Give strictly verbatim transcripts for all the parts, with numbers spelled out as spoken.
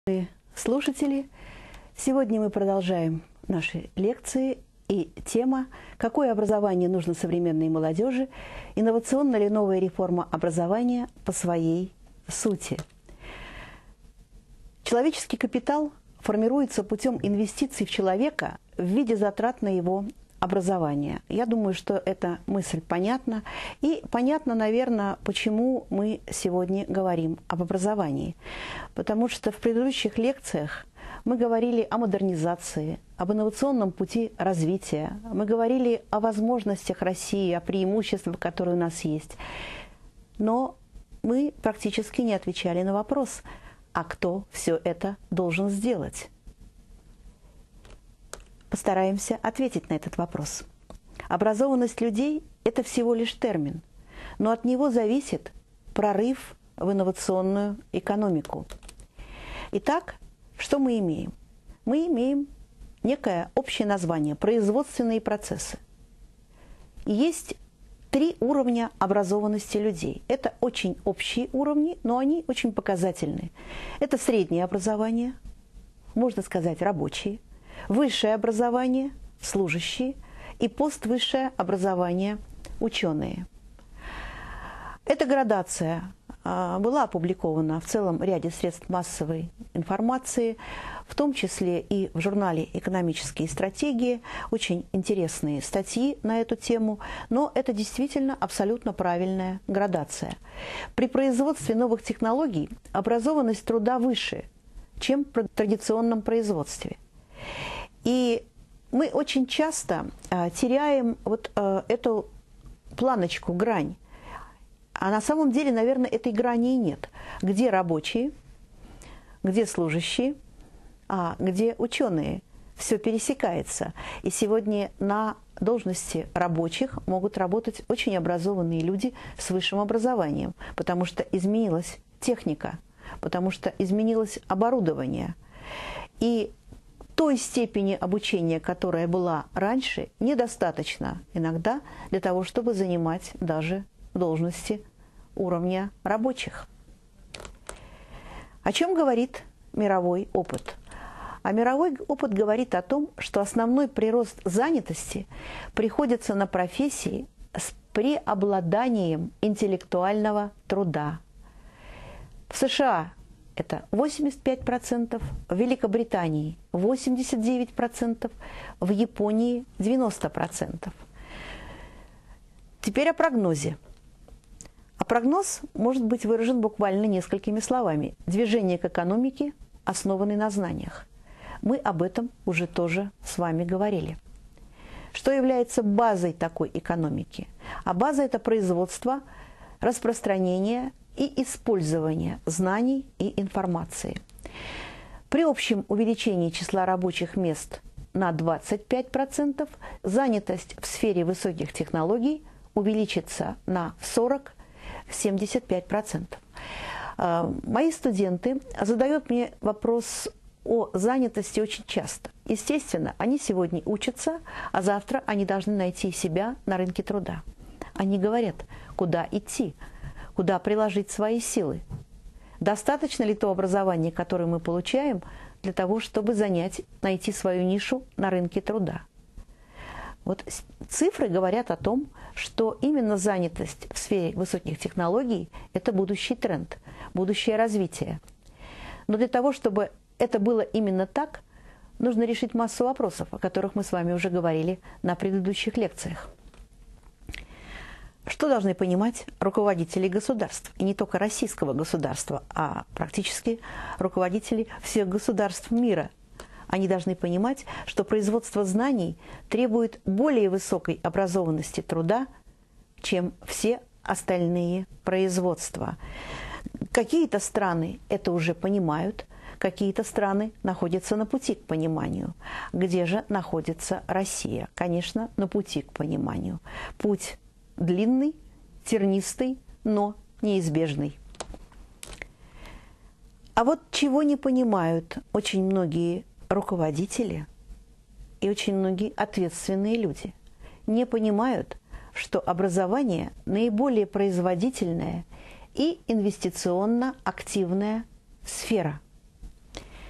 Уважаемые слушатели, сегодня мы продолжаем наши лекции, и тема «Какое образование нужно современной молодежи? Инновационна ли новая реформа образования по своей сути?» Человеческий капитал формируется путем инвестиций в человека в виде затрат на его образование. Я думаю, что эта мысль понятна. И понятно, наверное, почему мы сегодня говорим об образовании. Потому что в предыдущих лекциях мы говорили о модернизации, об инновационном пути развития. Мы говорили о возможностях России, о преимуществах, которые у нас есть. Но мы практически не отвечали на вопрос, а кто все это должен сделать? Постараемся ответить на этот вопрос. Образованность людей – это всего лишь термин, но от него зависит прорыв в инновационную экономику. Итак, что мы имеем? Мы имеем некое общее название – производственные процессы. И есть три уровня образованности людей. Это очень общие уровни, но они очень показательные. Это среднее образование, можно сказать, рабочие, высшее образование – служащие, и поствысшее образование – ученые. Эта градация а, была опубликована в целом ряде средств массовой информации, в том числе и в журнале «Экономические стратегии». Очень интересные статьи на эту тему, но это действительно абсолютно правильная градация. При производстве новых технологий образованность труда выше, чем в традиционном производстве. И мы очень часто а, теряем вот а, эту планочку, грань. А на самом деле, наверное, этой грани и нет. Где рабочие, где служащие, а где ученые. Все пересекается. И сегодня на должности рабочих могут работать очень образованные люди с высшим образованием, потому что изменилась техника, потому что изменилось оборудование. И той степени обучения, которая была раньше, недостаточно иногда для того, чтобы занимать даже должности уровня рабочих. О чем говорит мировой опыт? А мировой опыт говорит о том, что основной прирост занятости приходится на профессии с преобладанием интеллектуального труда. В США это восемьдесят пять процентов, в Великобритании восемьдесят девять процентов, в Японии девяносто процентов. Теперь о прогнозе. А прогноз может быть выражен буквально несколькими словами. Движение к экономике, основанное на знаниях. Мы об этом уже тоже с вами говорили. Что является базой такой экономики? А база – это производство, распространение и использование знаний и информации. При общем увеличении числа рабочих мест на двадцать пять процентов занятость в сфере высоких технологий увеличится на сорок — семьдесят пять процентов. Мои студенты задают мне вопрос о занятости очень часто. Естественно, они сегодня учатся, а завтра они должны найти себя на рынке труда. Они говорят, куда идти, куда приложить свои силы. Достаточно ли то образование, которое мы получаем, для того, чтобы занять, найти свою нишу на рынке труда? Вот цифры говорят о том, что именно занятость в сфере высоких технологий – это будущий тренд, будущее развитие. Но для того, чтобы это было именно так, нужно решить массу вопросов, о которых мы с вами уже говорили на предыдущих лекциях. Что должны понимать руководители государств? И не только российского государства, а практически руководители всех государств мира. Они должны понимать, что производство знаний требует более высокой образованности труда, чем все остальные производства. Какие-то страны это уже понимают, какие-то страны находятся на пути к пониманию. Где же находится Россия? Конечно, на пути к пониманию. Путь длинный, тернистый, но неизбежный. А вот чего не понимают очень многие руководители и очень многие ответственные люди. Не понимают, что образование наиболее производительная и инвестиционно активная сфера.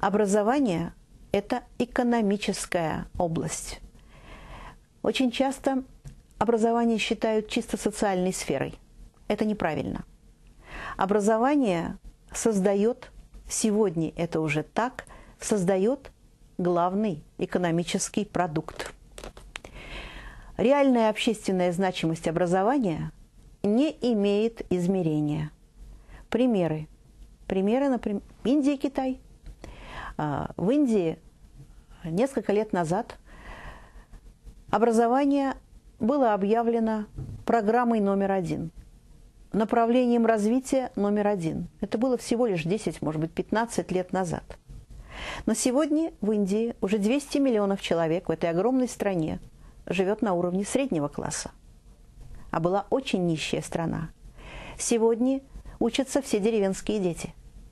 Образование – это экономическая область. Очень часто образование считают чисто социальной сферой. Это неправильно. Образование создает, сегодня это уже так, создает главный экономический продукт. Реальная общественная значимость образования не имеет измерения. Примеры. Примеры, например, Индия и Китай. В Индии несколько лет назад образование было объявлено программой номер один, направлением развития номер один. Это было всего лишь десять, может быть, пятнадцать лет назад. Но сегодня в Индии уже двести миллионов человек в этой огромной стране живет на уровне среднего класса. А была очень нищая страна. Сегодня учатся все деревенские дети.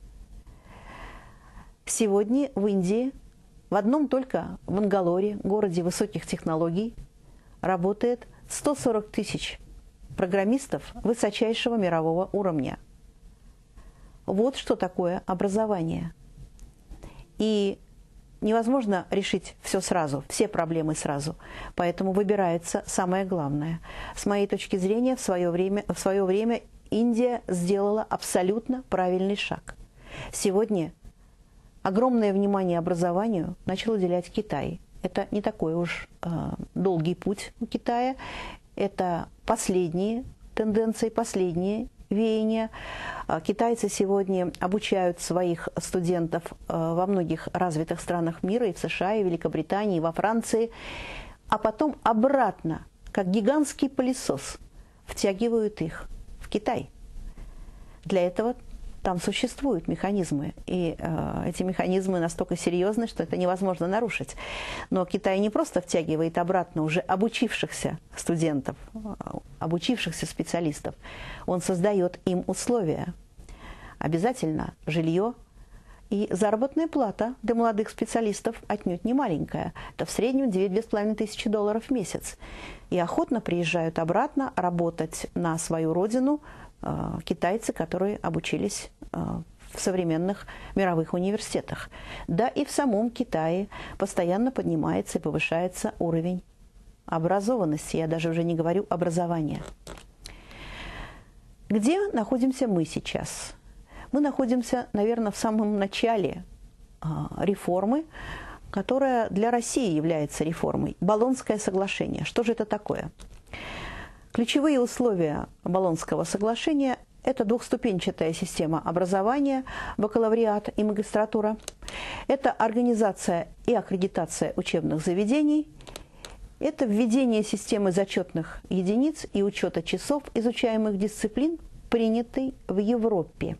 Сегодня в Индии, в одном только Бангалоре, городе высоких технологий, работает сто сорок тысяч программистов высочайшего мирового уровня. Вот что такое образование. И невозможно решить все сразу, все проблемы сразу. Поэтому выбирается самое главное. С моей точки зрения, в свое время, в свое время Индия сделала абсолютно правильный шаг. Сегодня огромное внимание образованию начал уделять Китай. Это не такой уж э, долгий путь у Китая. Это последние тенденции, последние веяния. Китайцы сегодня обучают своих студентов во многих развитых странах мира, и в США, и в Великобритании, и во Франции, а потом обратно, как гигантский пылесос, втягивают их в Китай. Для этого там существуют механизмы, и э, эти механизмы настолько серьезны, что это невозможно нарушить. Но Китай не просто втягивает обратно уже обучившихся студентов, обучившихся специалистов, он создает им условия. Обязательно жилье и заработная плата для молодых специалистов отнюдь не маленькая. Это в среднем две-две с половиной тысячи долларов в месяц. И охотно приезжают обратно работать на свою родину китайцы, которые обучились в современных мировых университетах. Да и в самом Китае постоянно поднимается и повышается уровень образованности. Я даже уже не говорю образования. Где находимся мы сейчас? Мы находимся, наверное, в самом начале реформы, которая для России является реформой. Болонское соглашение. Что же это такое? Ключевые условия Болонского соглашения – это двухступенчатая система образования, бакалавриат и магистратура. Это организация и аккредитация учебных заведений. Это введение системы зачетных единиц и учета часов изучаемых дисциплин, принятой в Европе.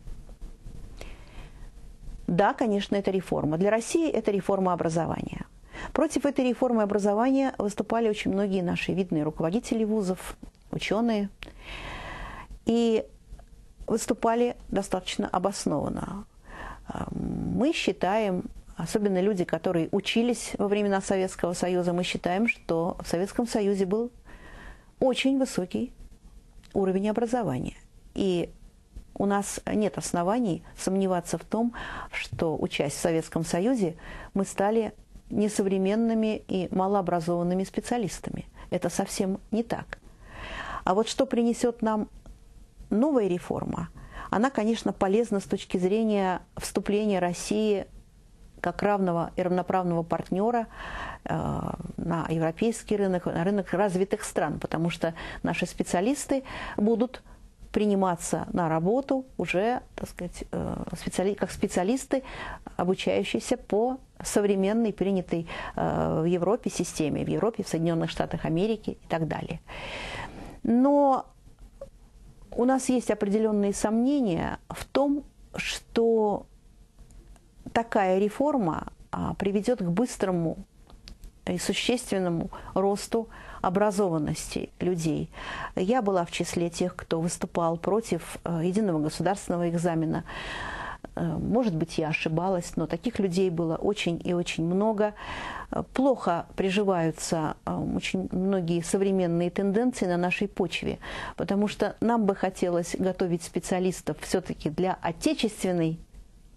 Да, конечно, это реформа. Для России это реформа образования. Против этой реформы образования выступали очень многие наши видные руководители вузов, ученые, и выступали достаточно обоснованно. Мы считаем, особенно люди, которые учились во времена Советского Союза, мы считаем, что в Советском Союзе был очень высокий уровень образования. И у нас нет оснований сомневаться в том, что, учась в Советском Союзе, мы стали несовременными и малообразованными специалистами. Это совсем не так. А вот что принесет нам новая реформа, она, конечно, полезна с точки зрения вступления России как равного и равноправного партнера э, на европейский рынок, на рынок развитых стран, потому что наши специалисты будут приниматься на работу уже, так сказать, э, специали, как специалисты, обучающиеся по современной, принятой э, в Европе системе, в Европе, в Соединенных Штатах Америки и так далее. Но у нас есть определенные сомнения в том, что такая реформа приведет к быстрому и существенному росту образованности людей. Я была в числе тех, кто выступал против единого государственного экзамена. Может быть, я ошибалась, но таких людей было очень и очень много. Плохо приживаются очень многие современные тенденции на нашей почве, потому что нам бы хотелось готовить специалистов все-таки для отечественной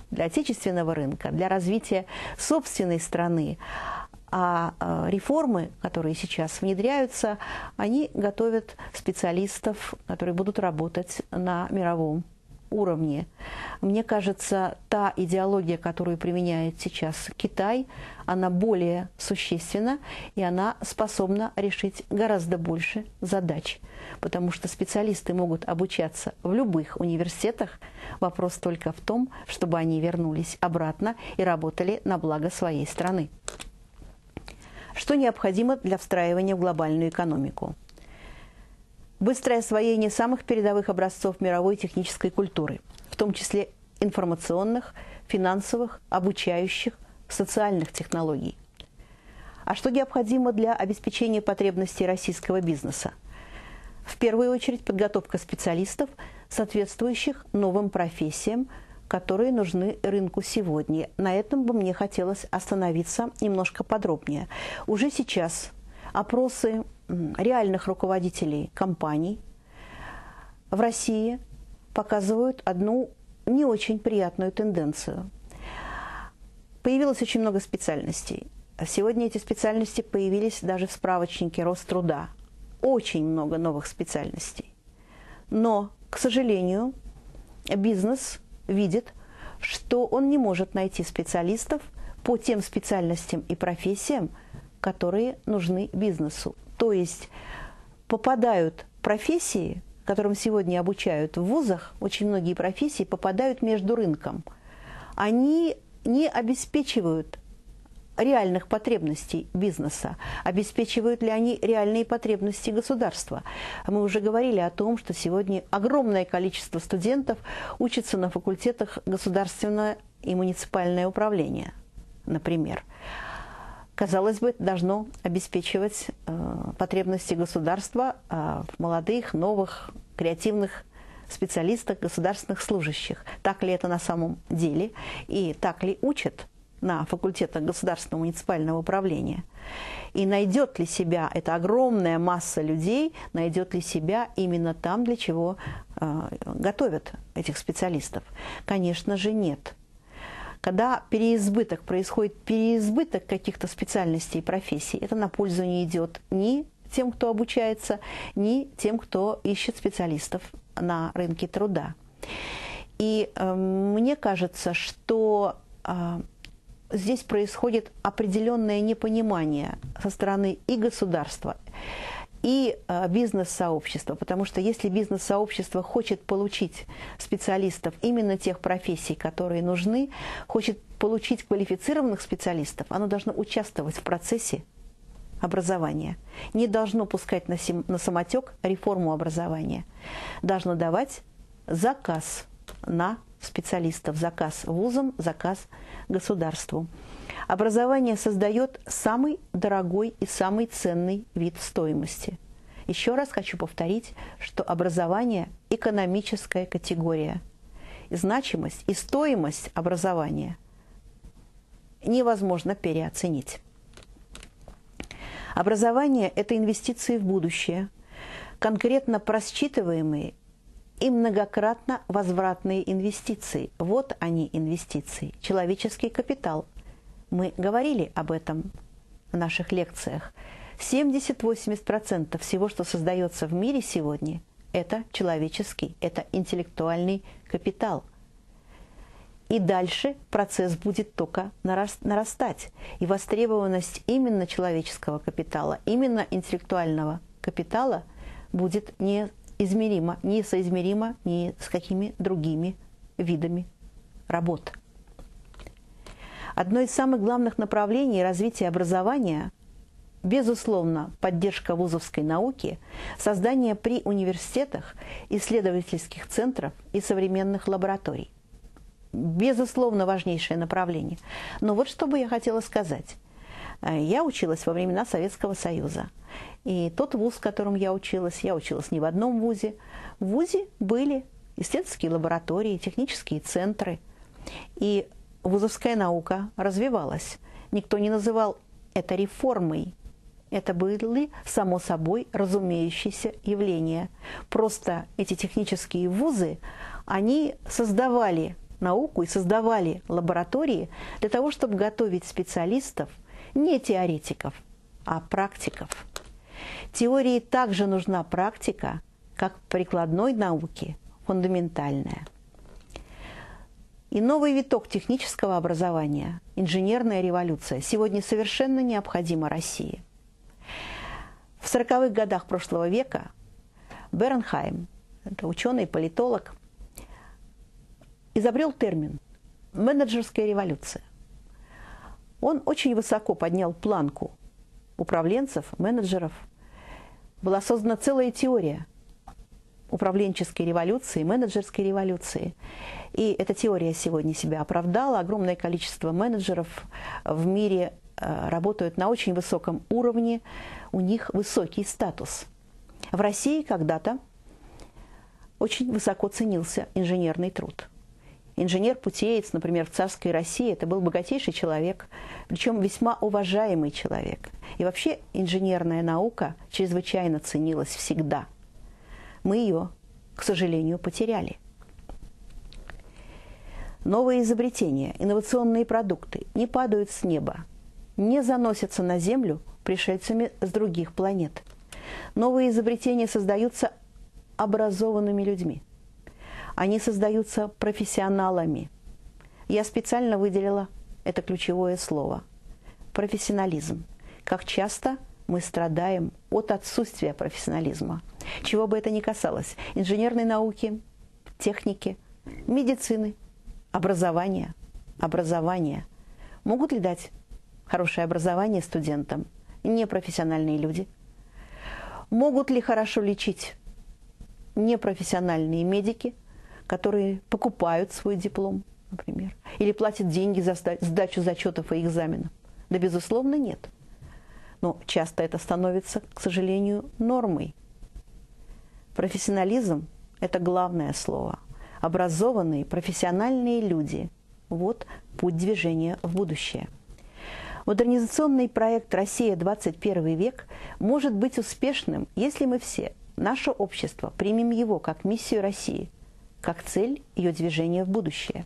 для отечественного рынка, для развития собственной страны. А реформы, которые сейчас внедряются, они готовят специалистов, которые будут работать на мировом уровне. Мне кажется, та идеология, которую применяет сейчас Китай, она более существенна, и она способна решить гораздо больше задач. Потому что специалисты могут обучаться в любых университетах. Вопрос только в том, чтобы они вернулись обратно и работали на благо своей страны. Что необходимо для встраивания в глобальную экономику? Быстрое освоение самых передовых образцов мировой технической культуры, в том числе информационных, финансовых, обучающих, социальных технологий. А что необходимо для обеспечения потребностей российского бизнеса? В первую очередь подготовка специалистов, соответствующих новым профессиям, которые нужны рынку сегодня. На этом бы мне хотелось остановиться немножко подробнее. Уже сейчас опросы реальных руководителей компаний в России показывают одну не очень приятную тенденцию. Появилось очень много специальностей. Сегодня эти специальности появились даже в справочнике Роструда. Очень много новых специальностей. Но, к сожалению, бизнес видит, что он не может найти специалистов по тем специальностям и профессиям, которые нужны бизнесу. То есть попадают профессии, которым сегодня обучают в вузах, очень многие профессии попадают между рынком. Они не обеспечивают реальных потребностей бизнеса, обеспечивают ли они реальные потребности государства. Мы уже говорили о том, что сегодня огромное количество студентов учатся на факультетах государственное и муниципальное управление, например. Казалось бы, должно обеспечивать э, потребности государства э, в молодых, новых, креативных специалистах, государственных служащих. Так ли это на самом деле и так ли учат на факультетах государственного муниципального управления? И найдет ли себя эта огромная масса людей, найдет ли себя именно там, для чего э, готовят этих специалистов? Конечно же, нет. Когда переизбыток, происходит переизбыток каких-то специальностей и профессий, это на пользу не идет ни тем, кто обучается, ни тем, кто ищет специалистов на рынке труда. И э, мне кажется, что э, здесь происходит определенное непонимание со стороны и государства, и э, бизнес-сообщества, потому что если бизнес-сообщество хочет получить специалистов именно тех профессий, которые нужны, хочет получить квалифицированных специалистов, оно должно участвовать в процессе образования, не должно пускать на, сим, на самотек реформу образования, должно давать заказ на специалистов, заказ вузам, заказ государству. Образование создает самый дорогой и самый ценный вид стоимости. Еще раз хочу повторить, что образование – экономическая категория. И значимость и стоимость образования невозможно переоценить. Образование – это инвестиции в будущее, конкретно просчитываемые и многократно возвратные инвестиции. Вот они, инвестиции. Человеческий капитал. Мы говорили об этом в наших лекциях. семьдесят-восемьдесят процентов всего, что создается в мире сегодня, это человеческий, это интеллектуальный капитал. И дальше процесс будет только нарастать. И востребованность именно человеческого капитала, именно интеллектуального капитала будет неизмерима, несоизмерима ни с какими другими видами работ. Одно из самых главных направлений развития образования – безусловно, поддержка вузовской науки, создание при университетах исследовательских центров и современных лабораторий. Безусловно, важнейшее направление. Но вот что бы я хотела сказать. Я училась во времена Советского Союза. И тот вуз, в котором я училась, я училась не в одном вузе. В вузе были исследовательские лаборатории, технические центры. И вузовская наука развивалась. Никто не называл это реформой. Это были, само собой, разумеющиеся явления. Просто эти технические вузы, они создавали науку и создавали лаборатории для того, чтобы готовить специалистов, не теоретиков, а практиков. Теории также нужна практика, как в прикладной науке, фундаментальная. И новый виток технического образования, инженерная революция, сегодня совершенно необходима России. В сороковых годах прошлого века Бернхайм, это ученый-политолог, изобрел термин «менеджерская революция». Он очень высоко поднял планку управленцев, менеджеров. Была создана целая теория управленческой революции, менеджерской революции. И эта теория сегодня себя оправдала. Огромное количество менеджеров в мире работают на очень высоком уровне, у них высокий статус. В России когда-то очень высоко ценился инженерный труд. Инженер-путеец, например, в царской России, это был богатейший человек, причем весьма уважаемый человек. И вообще инженерная наука чрезвычайно ценилась всегда. Мы ее, к сожалению, потеряли. Новые изобретения, инновационные продукты не падают с неба, не заносятся на Землю пришельцами с других планет. Новые изобретения создаются образованными людьми. Они создаются профессионалами. Я специально выделила это ключевое слово – профессионализм. Как часто мы страдаем от отсутствия профессионализма. Чего бы это ни касалось – инженерной науки, техники, медицины, образования. Образование. Могут ли дать хорошее образование студентам непрофессиональные люди? Могут ли хорошо лечить непрофессиональные медики, которые покупают свой диплом, например, или платят деньги за сдачу зачетов и экзаменов? Да, безусловно, нет. Но часто это становится, к сожалению, нормой. Профессионализм – это главное слово. Образованные, профессиональные люди – вот путь движения в будущее. Модернизационный проект «Россия двадцать первый век» может быть успешным, если мы все, наше общество, примем его как миссию России, как цель ее движения в будущее.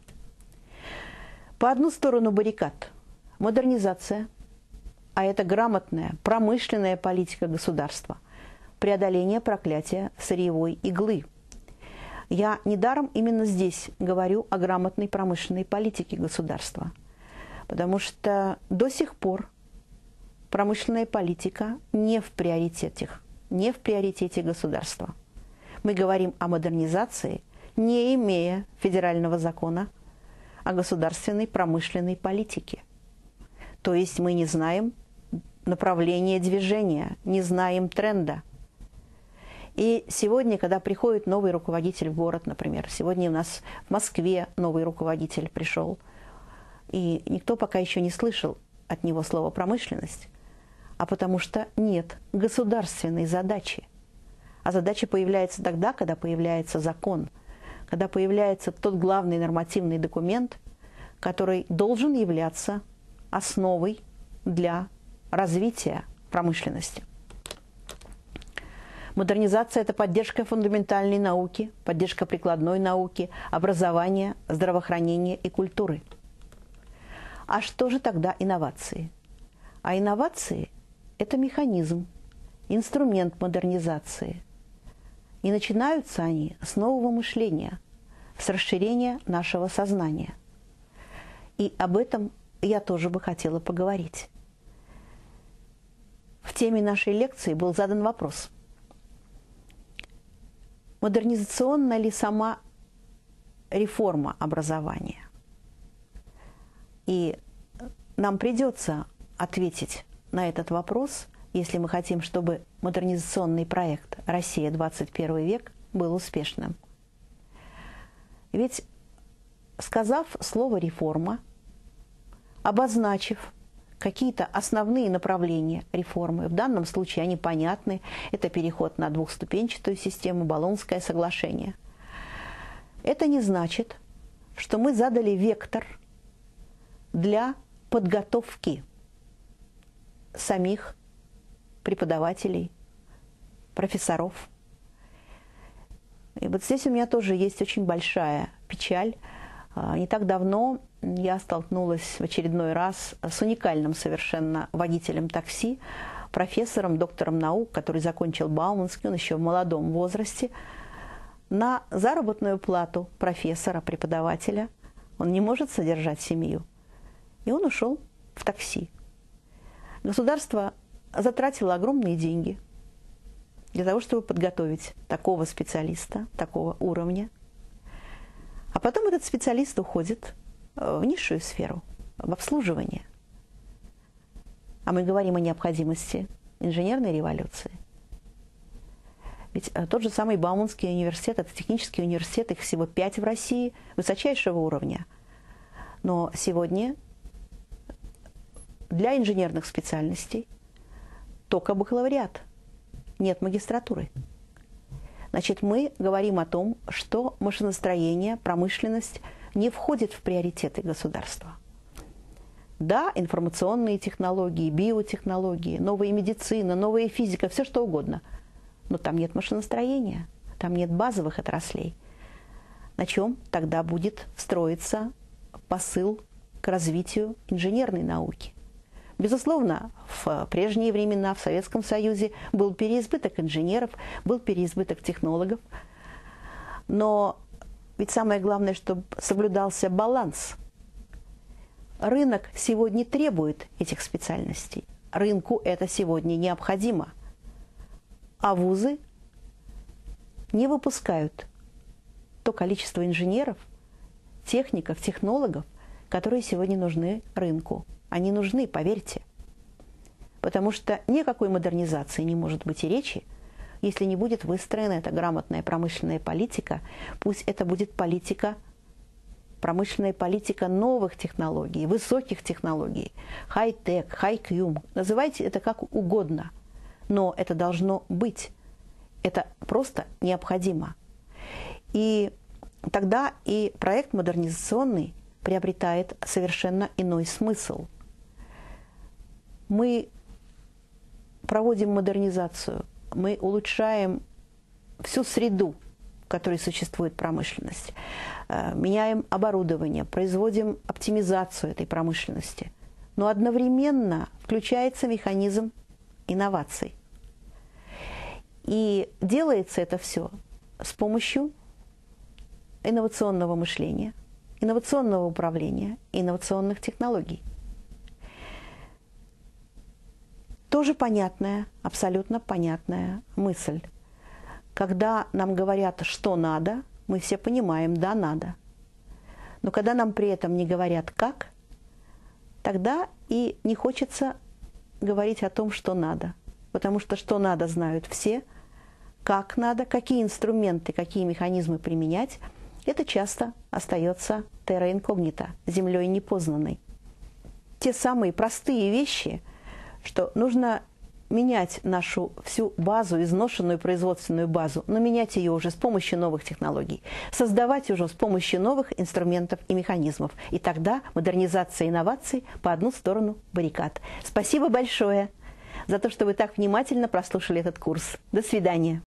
По одну сторону баррикад – модернизация, а это грамотная, промышленная политика государства, преодоление проклятия сырьевой иглы. Я недаром именно здесь говорю о грамотной промышленной политике государства, потому что до сих пор промышленная политика не в приоритете, не в приоритете государства. Мы говорим о модернизации, не имея федерального закона о государственной промышленной политике. То есть мы не знаем направления движения, не знаем тренда. И сегодня, когда приходит новый руководитель в город, например, сегодня у нас в Москве новый руководитель пришел, и никто пока еще не слышал от него слова «промышленность», а потому что нет государственной задачи. А задача появляется тогда, когда появляется закон, когда появляется тот главный нормативный документ, который должен являться основой для развития промышленности. Модернизация – это поддержка фундаментальной науки, поддержка прикладной науки, образования, здравоохранения и культуры. А что же тогда инновации? А инновации – это механизм, инструмент модернизации. И начинаются они с нового мышления, с расширения нашего сознания. И об этом я тоже бы хотела поговорить. В теме нашей лекции был задан вопрос: модернизационна ли сама реформа образования? И нам придется ответить на этот вопрос, если мы хотим, чтобы модернизационный проект «Россия двадцать первый век» был успешным. Ведь, сказав слово «реформа», обозначив какие-то основные направления реформы, в данном случае они понятны, это переход на двухступенчатую систему, Болонское соглашение, это не значит, что мы задали вектор для подготовки самих преподавателей, профессоров. И вот здесь у меня тоже есть очень большая печаль Не так давно я столкнулась в очередной раз с уникальным совершенно водителем такси, профессором, доктором наук, который закончил Бауманский, он еще в молодом возрасте, на заработную плату профессора, преподавателя. Он не может содержать семью. И он ушел в такси. Государство затратило огромные деньги для того, чтобы подготовить такого специалиста, такого уровня. А потом этот специалист уходит в низшую сферу, в обслуживание. А мы говорим о необходимости инженерной революции. Ведь тот же самый Бауманский университет, это технический университет, их всего пять в России, высочайшего уровня. Но сегодня для инженерных специальностей только бакалавриат, нет магистратуры. Значит, мы говорим о том, что машиностроение, промышленность не входит в приоритеты государства. Да, информационные технологии, биотехнологии, новая медицина, новая физика, все что угодно. Но там нет машиностроения, там нет базовых отраслей. На чем тогда будет строиться посыл к развитию инженерной науки? Безусловно, в прежние времена в Советском Союзе был переизбыток инженеров, был переизбыток технологов. Но ведь самое главное, чтобы соблюдался баланс. Рынок сегодня требует этих специальностей. Рынку это сегодня необходимо. А вузы не выпускают то количество инженеров, техников, технологов, которые сегодня нужны рынку. Они нужны, поверьте. Потому что никакой модернизации не может быть и речи, если не будет выстроена эта грамотная промышленная политика. Пусть это будет политика, промышленная политика новых технологий, высоких технологий, хай-тек, хай-кью, называйте это как угодно. Но это должно быть. Это просто необходимо. И тогда и проект модернизационный приобретает совершенно иной смысл. Мы проводим модернизацию, мы улучшаем всю среду, в которой существует промышленность, меняем оборудование, производим оптимизацию этой промышленности. Но одновременно включается механизм инноваций. И делается это все с помощью инновационного мышления, инновационного управления, инновационных технологий. Тоже понятная, абсолютно понятная мысль. Когда нам говорят, что надо, мы все понимаем, да, надо. Но когда нам при этом не говорят, как, тогда и не хочется говорить о том, что надо. Потому что что надо, знают все, как надо, какие инструменты, какие механизмы применять, это часто остается терра инкогнита, землей непознанной. Те самые простые вещи, что нужно менять нашу всю базу, изношенную производственную базу, но менять ее уже с помощью новых технологий, создавать уже с помощью новых инструментов и механизмов. И тогда модернизация и инноваций по одну сторону баррикад. Спасибо большое за то, что вы так внимательно прослушали этот курс. До свидания.